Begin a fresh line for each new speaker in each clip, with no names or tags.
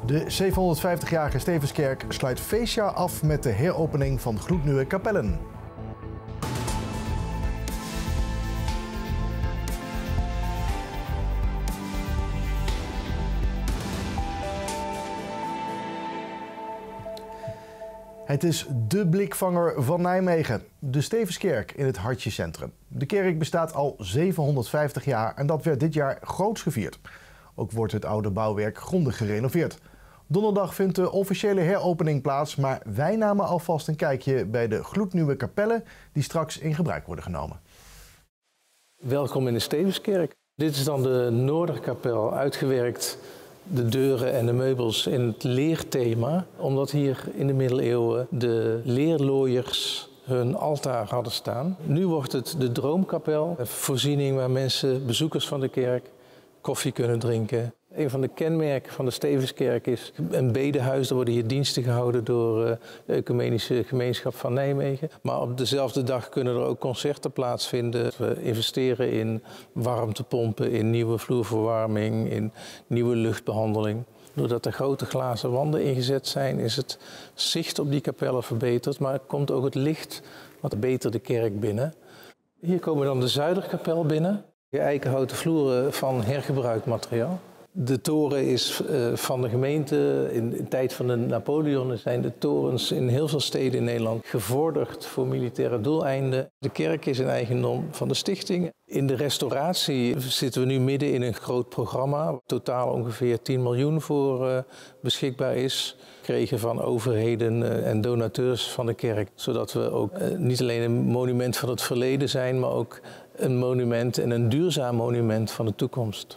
De 750-jarige Stevenskerk sluit feestjaar af met de heropening van gloednieuwe kapellen. Het is dé blikvanger van Nijmegen, de Stevenskerk in het hartje centrum. De kerk bestaat al 750 jaar en dat werd dit jaar groots gevierd. Ook wordt het oude bouwwerk grondig gerenoveerd. Donderdag vindt de officiële heropening plaats, maar wij namen alvast een kijkje bij de gloednieuwe kapellen die straks in gebruik worden genomen.
Welkom in de Stevenskerk. Dit is dan de Noorderkapel, uitgewerkt de deuren en de meubels in het leerthema, omdat hier in de middeleeuwen de leerlooiers hun altaar hadden staan. Nu wordt het de Droomkapel, een voorziening waar mensen, bezoekers van de kerk, koffie kunnen drinken. Een van de kenmerken van de Stevenskerk is een bedehuis. Er worden hier diensten gehouden door de Ecumenische Gemeenschap van Nijmegen. Maar op dezelfde dag kunnen er ook concerten plaatsvinden. We investeren in warmtepompen, in nieuwe vloerverwarming, in nieuwe luchtbehandeling. Doordat er grote glazen wanden ingezet zijn, is het zicht op die kapellen verbeterd. Maar komt ook het licht wat beter de kerk binnen. Hier komen we dan de Zuiderkapel binnen. Eikenhouten vloeren van hergebruikt materiaal. De toren is van de gemeente. In de tijd van de Napoleon zijn de torens in heel veel steden in Nederland gevorderd voor militaire doeleinden. De kerk is een eigendom van de stichting. In de restauratie zitten we nu midden in een groot programma. Totaal ongeveer 10 miljoen voor beschikbaar is. Gekregen van overheden en donateurs van de kerk. Zodat we ook niet alleen een monument van het verleden zijn, maar ook een monument en een duurzaam monument van de toekomst.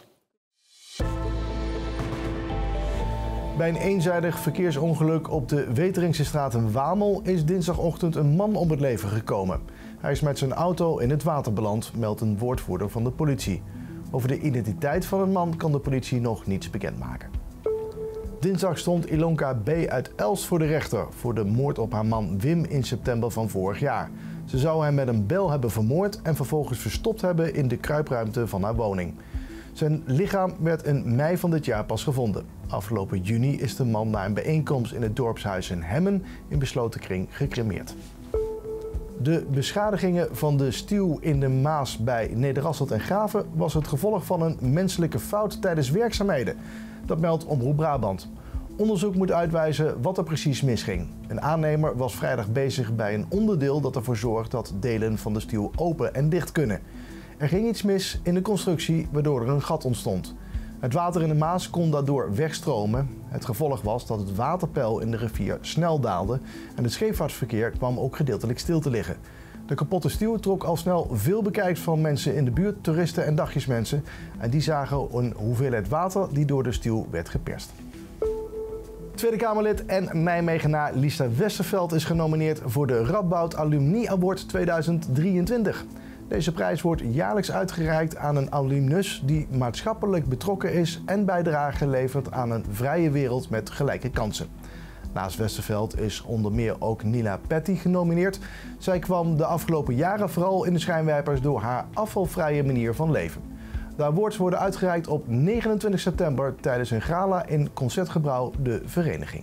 Bij een eenzijdig verkeersongeluk op de Weteringse straat in Wamel is dinsdagochtend een man om het leven gekomen. Hij is met zijn auto in het water beland, meldt een woordvoerder van de politie. Over de identiteit van een man kan de politie nog niets bekendmaken. Dinsdag stond Ilonka B. uit Elst voor de rechter voor de moord op haar man Wim in september van vorig jaar. Ze zou hem met een bel hebben vermoord en vervolgens verstopt hebben in de kruipruimte van haar woning. Zijn lichaam werd in mei van dit jaar pas gevonden. Afgelopen juni is de man na een bijeenkomst in het dorpshuis in Hemmen in besloten kring gecremeerd. De beschadigingen van de stuw in de Maas bij Nederasselt en Graven was het gevolg van een menselijke fout tijdens werkzaamheden. Dat meldt Omroep Brabant. Onderzoek moet uitwijzen wat er precies misging. Een aannemer was vrijdag bezig bij een onderdeel dat ervoor zorgt dat delen van de stuw open en dicht kunnen. Er ging iets mis in de constructie waardoor er een gat ontstond. Het water in de Maas kon daardoor wegstromen. Het gevolg was dat het waterpeil in de rivier snel daalde en het scheepvaartverkeer kwam ook gedeeltelijk stil te liggen. De kapotte stuw trok al snel veel bekijks van mensen in de buurt, toeristen en dagjesmensen. En die zagen een hoeveelheid water die door de stuw werd geperst. Tweede Kamerlid en Nijmegenaar Lisa Westerveld is genomineerd voor de Radboud Alumni Award 2023. Deze prijs wordt jaarlijks uitgereikt aan een alumnus die maatschappelijk betrokken is en bijdrage levert aan een vrije wereld met gelijke kansen. Naast Westerveld is onder meer ook Nila Petty genomineerd. Zij kwam de afgelopen jaren vooral in de schijnwerpers door haar afvalvrije manier van leven. De awards worden uitgereikt op 29 september tijdens een gala in Concertgebouw De Vereniging.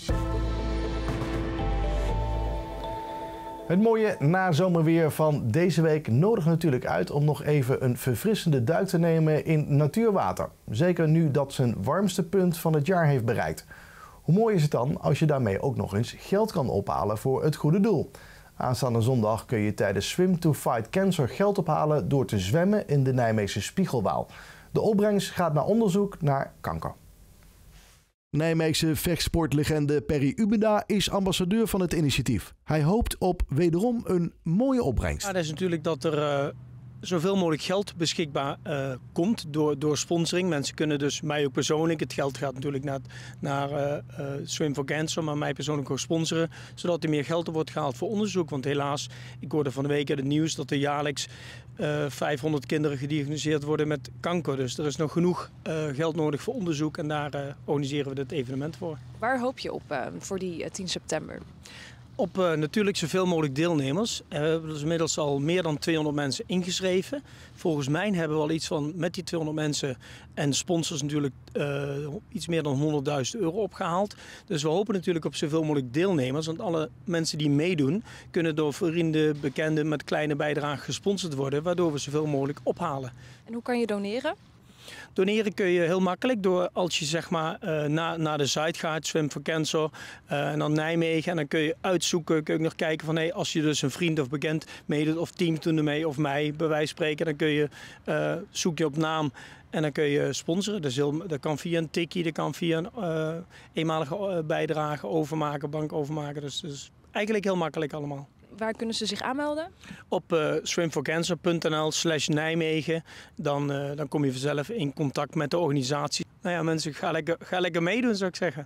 Het mooie nazomerweer van deze week nodigt natuurlijk uit om nog even een verfrissende duik te nemen in natuurwater. Zeker nu dat zijn warmste punt van het jaar heeft bereikt. Hoe mooi is het dan als je daarmee ook nog eens geld kan ophalen voor het goede doel? Aanstaande zondag kun je tijdens Swim to Fight Cancer geld ophalen door te zwemmen in de Nijmeegse Spiegelwaal. De opbrengst gaat naar onderzoek naar kanker. Nijmeegse vechtsportlegende Perry Ubeda is ambassadeur van het initiatief. Hij hoopt op wederom een mooie opbrengst.
Ja, dat is natuurlijk dat er zoveel mogelijk geld beschikbaar komt door sponsoring. Mensen kunnen dus mij ook persoonlijk, het geld gaat natuurlijk naar Swim for Cancer, maar mij persoonlijk ook sponsoren, zodat er meer geld wordt gehaald voor onderzoek. Want helaas, ik hoorde van de week uit het nieuws dat er jaarlijks 500 kinderen gediagnosticeerd worden met kanker. Dus er is nog genoeg geld nodig voor onderzoek en daar organiseren we dit evenement voor.
Waar hoop je op voor die 10 september?
Op natuurlijk zoveel mogelijk deelnemers. We hebben dus inmiddels al meer dan 200 mensen ingeschreven. Volgens mij hebben we al iets van met die 200 mensen en sponsors natuurlijk iets meer dan €100.000 opgehaald. Dus we hopen natuurlijk op zoveel mogelijk deelnemers. Want alle mensen die meedoen kunnen door vrienden, bekenden met kleine bijdragen gesponsord worden. Waardoor we zoveel mogelijk ophalen.
En hoe kan je doneren?
Doneren kun je heel makkelijk door als je zeg maar naar de site gaat, Swim for Cancer en dan Nijmegen. En dan kun je uitzoeken, kun je nog kijken van hey, als je dus een vriend of bekend meedoet of team doen ermee of mij bij wijze van spreken. Dan kun je, zoek je op naam en dan kun je sponsoren. Dat kan via een tikkie, dat kan via een eenmalige bijdrage overmaken, bank overmaken. Dus eigenlijk heel makkelijk allemaal.
Waar kunnen ze zich aanmelden?
Op swimforcancer.nl/Nijmegen. Dan kom je vanzelf in contact met de organisatie. Nou ja, mensen, ga lekker meedoen, zou ik zeggen.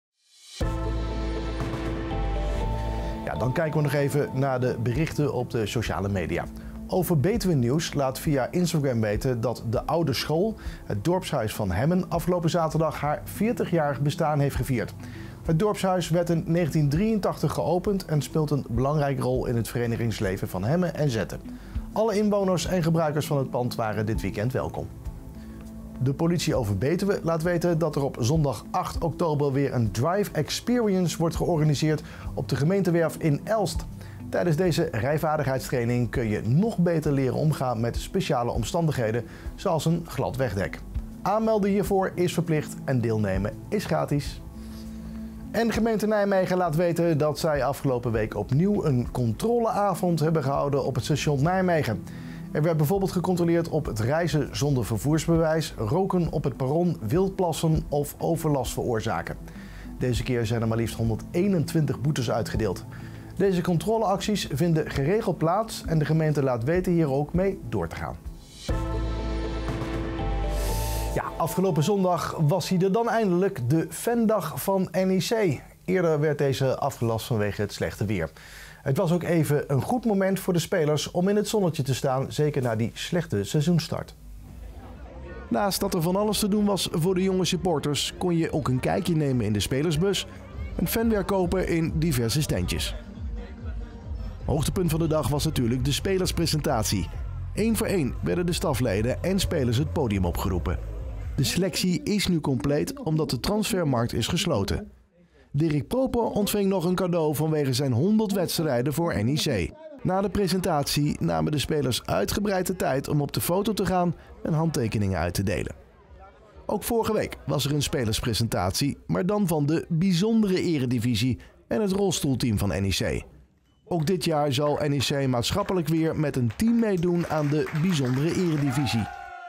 Ja, dan kijken we nog even naar de berichten op de sociale media. Over Betuwe Nieuws laat via Instagram weten dat de oude school, het dorpshuis van Hemmen, afgelopen zaterdag haar 40-jarig bestaan heeft gevierd. Het dorpshuis werd in 1983 geopend en speelt een belangrijke rol in het verenigingsleven van Hemmen en Zetten. Alle inwoners en gebruikers van het pand waren dit weekend welkom. De politie over Betuwe laat weten dat er op zondag 8 oktober weer een Drive Experience wordt georganiseerd op de gemeentewerf in Elst. Tijdens deze rijvaardigheidstraining kun je nog beter leren omgaan met speciale omstandigheden, zoals een glad wegdek. Aanmelden hiervoor is verplicht en deelnemen is gratis. En de gemeente Nijmegen laat weten dat zij afgelopen week opnieuw een controleavond hebben gehouden op het station Nijmegen. Er werd bijvoorbeeld gecontroleerd op het reizen zonder vervoersbewijs, roken op het perron, wildplassen of overlast veroorzaken. Deze keer zijn er maar liefst 121 boetes uitgedeeld. Deze controleacties vinden geregeld plaats en de gemeente laat weten hier ook mee door te gaan. Ja, afgelopen zondag was hij er dan eindelijk, de fandag van NEC. Eerder werd deze afgelast vanwege het slechte weer. Het was ook even een goed moment voor de spelers om in het zonnetje te staan, zeker na die slechte seizoenstart. Naast dat er van alles te doen was voor de jonge supporters, kon je ook een kijkje nemen in de spelersbus en fanweer kopen in diverse standjes. Hoogtepunt van de dag was natuurlijk de spelerspresentatie. 1 voor 1 werden de stafleden en spelers het podium opgeroepen. De selectie is nu compleet omdat de transfermarkt is gesloten. Dirk Proper ontving nog een cadeau vanwege zijn 100 wedstrijden voor NEC. Na de presentatie namen de spelers uitgebreid de tijd om op de foto te gaan en handtekeningen uit te delen. Ook vorige week was er een spelerspresentatie, maar dan van de bijzondere eredivisie en het rolstoelteam van NEC. Ook dit jaar zal NEC maatschappelijk weer met een team meedoen aan de bijzondere eredivisie.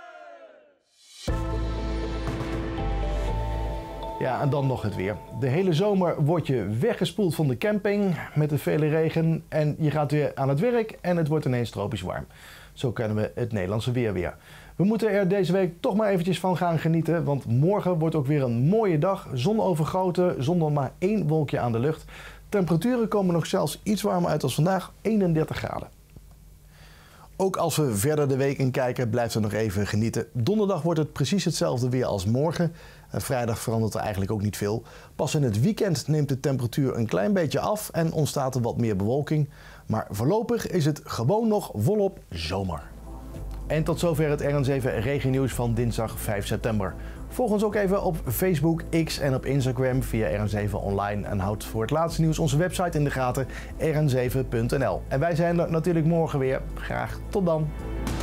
Ja, en dan nog het weer. De hele zomer word je weggespoeld van de camping met de vele regen en je gaat weer aan het werk en het wordt ineens tropisch warm. Zo kennen we het Nederlandse weer. We moeten er deze week toch maar eventjes van gaan genieten, want morgen wordt ook weer een mooie dag. Zon overgoten, zonder maar 1 wolkje aan de lucht. Temperaturen komen nog zelfs iets warmer uit als vandaag, 31 graden. Ook als we verder de week in kijken, blijft er nog even genieten. Donderdag wordt het precies hetzelfde weer als morgen. Vrijdag verandert er eigenlijk ook niet veel. Pas in het weekend neemt de temperatuur een klein beetje af en ontstaat er wat meer bewolking. Maar voorlopig is het gewoon nog volop zomer. En tot zover het RN7 regennieuws van dinsdag 5 september. Volg ons ook even op Facebook, X en op Instagram via RN7 Online. En houd voor het laatste nieuws onze website in de gaten, rn7.nl. En wij zijn er natuurlijk morgen weer. Graag tot dan.